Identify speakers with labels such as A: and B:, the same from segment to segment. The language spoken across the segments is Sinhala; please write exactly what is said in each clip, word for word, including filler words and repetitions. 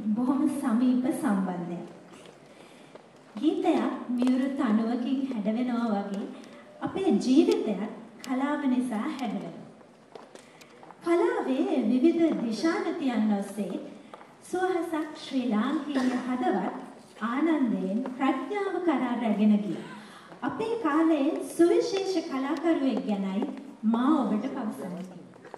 A: බොහොම සමීප සම්බන්ධයක්. ගීතයක් මියුරු තනුවකින් හැඩවෙනවා වගේ අපේ ජීවිතයත් කලාව නිසා හැඩවෙනවා. කලාවේ විවිධ දිශානතියන් ඔස්සේ සුවහසක් ශ්‍රී ලාංකීය හදවත් ආනන්දයෙන් ප්‍රඥාව කරා රැගෙන ගියා. අපේ කාලයේ සුවිශේෂ කලාකරුවෙක් ගැනයි මා ඔබට පවසන්නේ.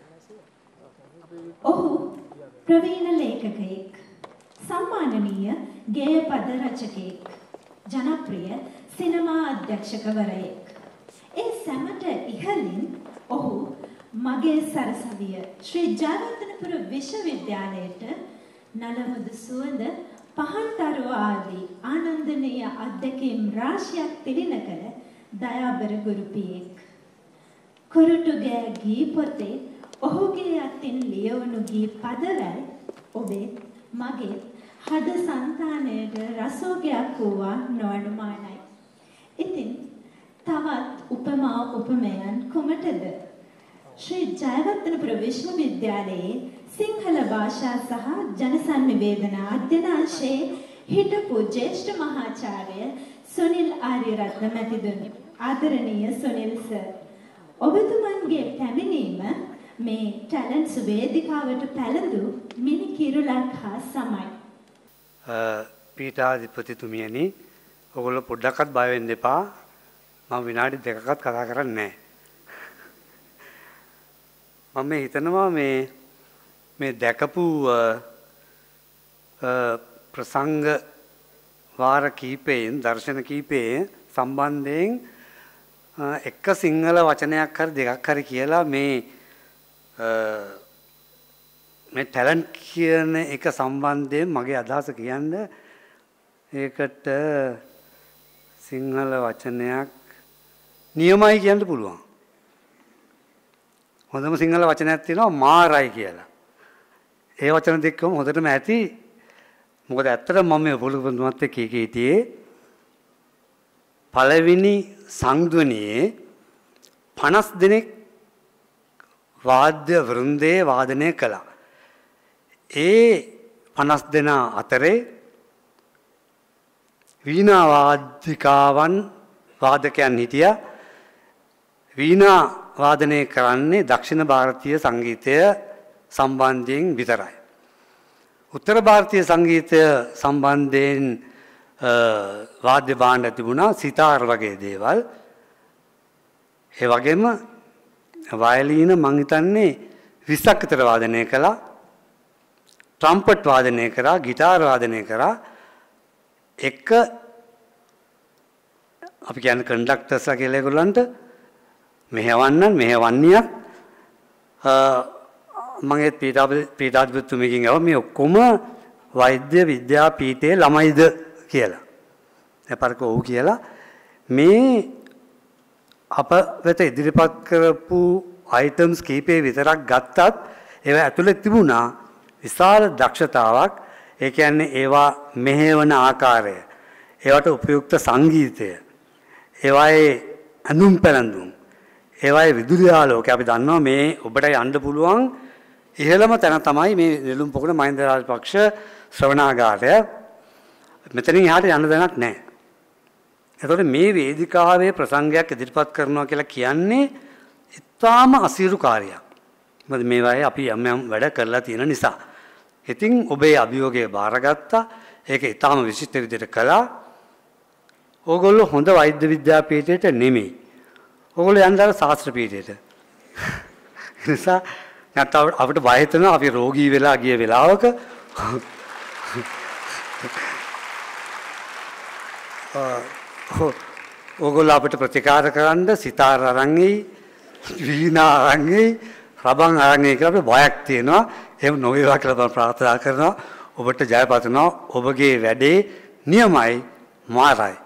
A: ඔහු ප්‍රවීණ ලේඛකයෙක්, සම්මානනීය ගේය පද රචකයෙක්, ජනප්‍රිය සිනමා අධ්‍යක්ෂකවරයෙක්. ඒ සැමට ඉහළින් ඔහු මගේ සරසවිය ශ්‍රී ජයවර්ධනපුර විශ්වවිද්‍යාලයට නලමුදු සුවඳ පහන්තරුව ආදී ආනන්දනීය අධ්‍යක්ීම් රාශියක් තිළින කළ දයාබර ගුරුපියෙක්. කුරුටුගේ ගී පොතේ ඔහුගේ අතින් ලියවුණු ගී පදවැල් ඔබේ මගේ හද සංතානයට රසෝගයක් වූවා නොඅනුමානයි. ඉතින් තවත් උපමා උපමයන් කුමටද? ශ්‍රී ජයවර්ධනපුර විශ්වවිද්‍යාලයේ සිංහල භාෂා සහ ජනසන්නිවේදන අධ්‍යනාංශයේ හිටපු ජ්‍යෙෂ්ඨ මහාචාර්ය සුනිල් ආරියරත්න මැතිතුමනි. ආදරණීය සුනිල් සර්, ඔබතුමන්ගේ පැමිණීම මේ ටැලන්ට්ස් වේදිකාවට පැලඳු මිනි කිරුලක් හා සමයි.
B: පීඨාධිපතිතුමියනි, ඔයගොල්ලෝ පොඩ්ඩක්වත් බය වෙන්න එපා. මම විනාඩි දෙකක්වත් කතා කරන්නේ නැහැ. මම හිතනවා මේ මේ දැකපු ප්‍රසංග වාර කීපයෙන් දර්ශන කීපයේ සම්බන්ධයෙන් එක සිංහල වචනයක් හරි දෙකක් හරි කියලා මේ මේ ටැලන්ට් කියන එක සම්බන්ධයෙන් මගේ අදහස කියන්න. ඒකට සිංහල වචනයක් නියමයි කියන්න පුළුවන්. හොඳම සිංහල වචනයක් තියෙනවා මාරයි කියලා. ඒ වචන දෙකම හොඳටම ඇති. මොකද ඇත්තටම මම මේ පොළුපොදුමත් එක්ක හිටියේ පළවෙනි සංධ්වනියේ පනස් දෙනෙක් වාද්‍ය වෘන්දයේ වාදනය කළා. ඒ පනස් දෙනා අතරේ වීණා වාදිකාවන් වාදකයන් හිටියා. වීණා වාදනය කරන්නේ දක්ෂිණ ಭಾರತೀಯ සංගීතය සම්බන්ධයෙන් විතරයි. උත්තර ಭಾರತೀಯ සංගීතය සම්බන්ධයෙන් වාද්‍ය භාණ්ඩ තිබුණා, සිතාර් වගේ දේවල්. ඒ වගේම වයලීන මං හිතන්නේ විස්සක් විතර වාදනය කළා. ට්‍රම්පට් වාදනය කරා, ගිටාර් වාදනය කරා. එක අපි කියන්නේ කන්ඩක්ටර්ස්ලා කියලා ඒගොල්ලන්ට මෙහෙවන්නන් මෙහෙවන්නියක් මම ඒ පීඨාධිපතිතුමියකින් අහුවා මේ ඔක්කොම වෛද්‍ය විද්‍යාපීඨයේ ළමයිද කියලා. එපාරක ඔව් කියලා. මේ අප වෙත ඉදිරිපත් කරපු අයිටම්ස් කීපේ විතරක් ගත්තත් ඒවා ඇතුලේ තිබුණා විශාල දක්ෂතාවක්. ඒ කියන්නේ ඒවා මෙහෙවන ආකාරය, ඒවට උපයුක්ත සංගීතය, ඒවායේ අඳුම් පැළඳුම්, ඒවායේ විදුලි ආලෝකය. අපි දන්නවා මේ ඔබට යන්න පුළුවන් ඉහළම තැන තමයි මේ නෙළුම් පොකුණ මහින්ද රාජපක්ෂ ශ්‍රවණාගාරය. මෙතනින් එහාට යන්න දැනක් නැහැ. එතකොට මේ වේදිකාවේ ප්‍රසංගයක් ඉදිරිපත් කරනවා කියලා කියන්නේ ඉතාම අසීරු කාර්යයක්. මොකද මේවායේ අපි යම් යම් වැඩ කරලා තියෙන නිසා. ඉතින් ඔබේ අභියෝගය බාරගත්තා. ඒක ඉතාම විශිෂ්ට විදිහට කළා. ඕගොල්ලෝ හොඳ වෛද්‍ය විද්‍යාපීඨයට නෙමෙයි. ඕගොල්ලෝ යන්න අර ශාස්ත්‍ර පීඨයට. ඒ නිසා නැත්නම් අපිට බය හිතෙනවා අපි රෝගී වෙලා ගිය වෙලාවක ඕගොල්ලෝ අපිට ප්‍රතිකාර කරන්න සිතාර අරන් එයි, වීණා අරන් එයි, රබන් අරන් එයි කියලා අපිට බයක් තියෙනවා. එහෙම නොවේවා කියලා මම ප්‍රාර්ථනා කරනවා. ඔබට ජය පතනවා. ඔබගේ වැඩේ නියමයි, මාරයි.